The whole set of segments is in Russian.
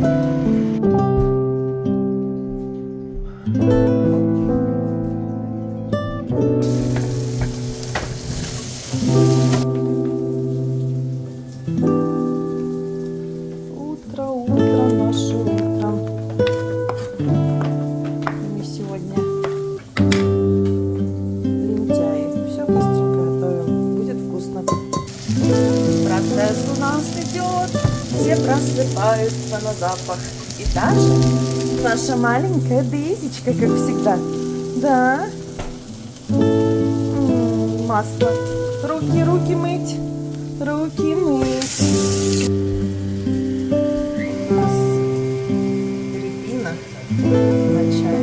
Просыпаются на запах. И даже наша маленькая Дейзичка, как всегда. Да? Масло. Руки мыть. Руки мыть. У нас рябина на чай.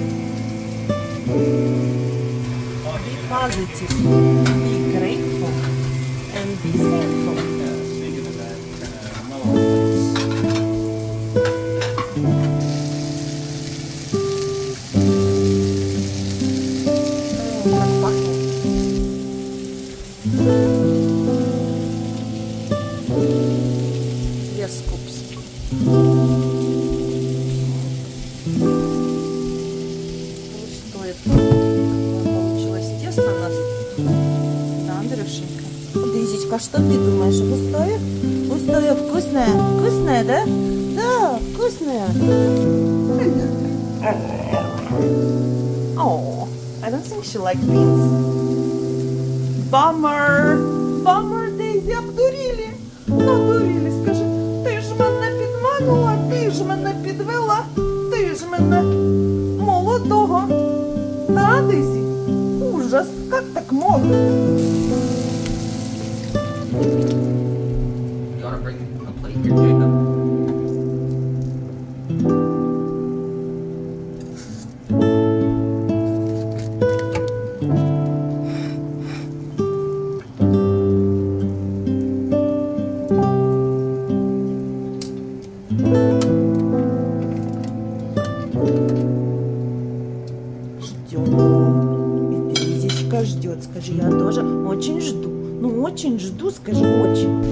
Be positive. Be grateful. And be thankful. Получилось тесто у нас. Да, Андрюшенька? Дейзичка, что ты думаешь? Густое? Густое, вкусное? Вкусное, да? Да, вкусное. Oh, I don't think she likes beans. Bummer! Bummer, Дейзі, обдурили. Надурили, скажи. Ти ж мене підманула, ти ж мене підвела, ти ж мене молодого. Да, Дейзі? Ужас, как так можно? You want to bring a plate here, Jacob? Ждет, скажи, я тоже очень жду. Ну, очень жду, скажи, очень.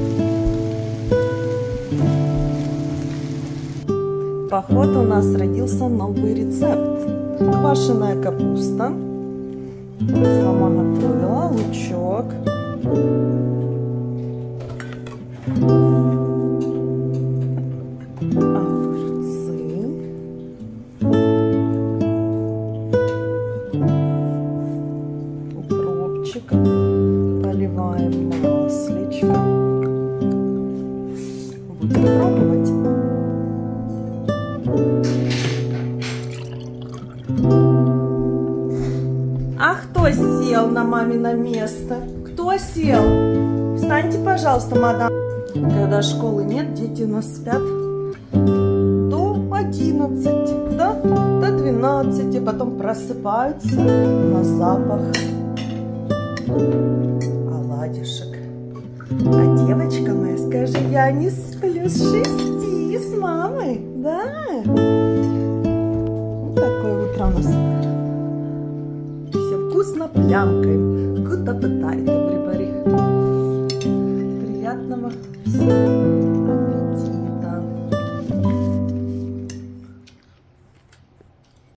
Походу, у нас родился новый рецепт. Квашеная капуста. Сама готовила. Лучок. Поливаем маслечком. Будем пробовать. А кто сел на мамино место? Кто сел? Встаньте, пожалуйста, мадам. Когда школы нет, дети у нас спят до 11, да? До 12, потом просыпаются на запах оладюшек. А девочка моя, скажи, я не сплю с 6 с мамой, да? Вот такое утро у нас. Все вкусно плямкаем. Good appetite, everybody. Приятного всем.